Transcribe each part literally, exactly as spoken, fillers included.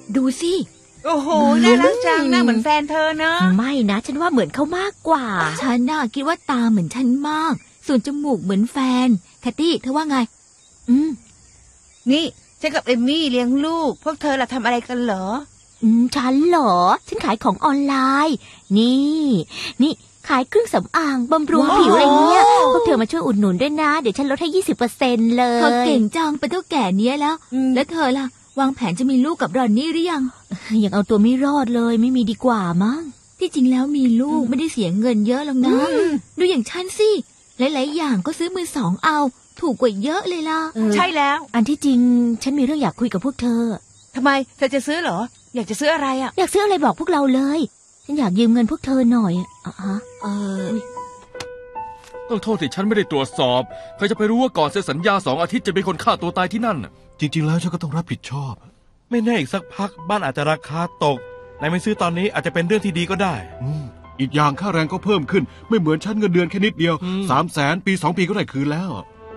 ดูสิโอ้โหน่ารักจังหน้าเหมือนแฟนเธอเนอะไม่นะฉันว่าเหมือนเขามากกว่าฉันน่าคิดว่าตาเหมือนฉันมากส่วนจมูกเหมือนแฟนแคทตี้เธอว่าไงอืมนี่ฉันกับเอมมี่เลี้ยงลูกพวกเธอล่ะทำอะไรกันเหรออืมฉันเหรอฉันขายของออนไลน์นี่นี่ขายเครื่องสำอางบำรุงผิวอะไรเงี้ยพวกเธอมาช่วยอุดหนุนด้วยนะเดี๋ยวฉันลดให้ ยี่สิบเปอร์เซ็นต์ เลยเธอเก่งจังเป็นเท่าแก่เนี้ยแล้วแล้วเธอล่ะวางแผนจะมีลูกกับรอนนี่หรือยังยังเอาตัวไม่รอดเลยไม่มีดีกว่ามั้งที่จริงแล้วมีลูกไม่ได้เสียเงินเยอะหรอกนะดูอย่างฉันสิหลายๆอย่างก็ซื้อมือสองเอาถูกกว่าเยอะเลยล่ะใช่แล้วอันที่จริงฉันมีเรื่องอยากคุยกับพวกเธอทำไมเธอจะซื้อเหรออยากจะซื้ออะไรอ่ะอยากซื้ออะไรบอกพวกเราเลยฉันอยากยืมเงินพวกเธอหน่อยอ่ะฮะเออต้องโทษที่ฉันไม่ได้ตรวจสอบใครจะไปรู้ว่าก่อนเซ็นสัญญาสองอาทิตย์จะมีคนฆ่าตัวตายที่นั่นจริงๆแล้วฉันก็ต้องรับผิดชอบไม่แน่อีกสักพักบ้านอาจจะราคาตกนายไม่ซื้อตอนนี้อาจจะเป็นเรื่องที่ดีก็ได้อืมอีกอย่างค่าแรงก็เพิ่มขึ้นไม่เหมือนฉันเงินเดือนแค่นิดเดียวสามแสนปีสองปีก็ได้คืนแล้ว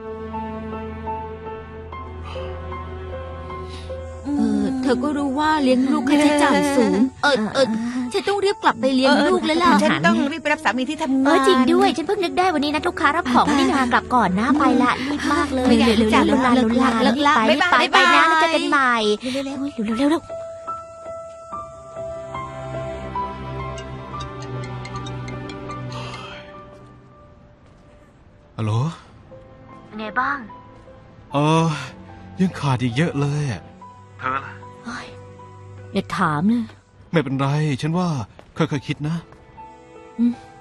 เออเธอก็รู้ว่าเลี้ยงลูกค่าใช้จ่ายสูงเออเออฉันต้องรีบกลับไปเลี้ยงลูกแล้วล่ะฉันต้องรีบไปรับสามีที่ทำงานเออจริงด้วยฉันเพิ่งนึกได้วันนี้นัดลูกค้ารับของนี่นากลับก่อนนะไปละรีบมากเลยเร็วๆๆๆๆไปไปไปนะแล้วเจอกันใหม่เร็วๆเร็วๆฮัลโหลเป็นไงบ้างเออยังขาดอีกเยอะเลยเธอล่ะอย่าถามเลยไม่เป็นไรฉันว่าค่อยๆคิดนะอืม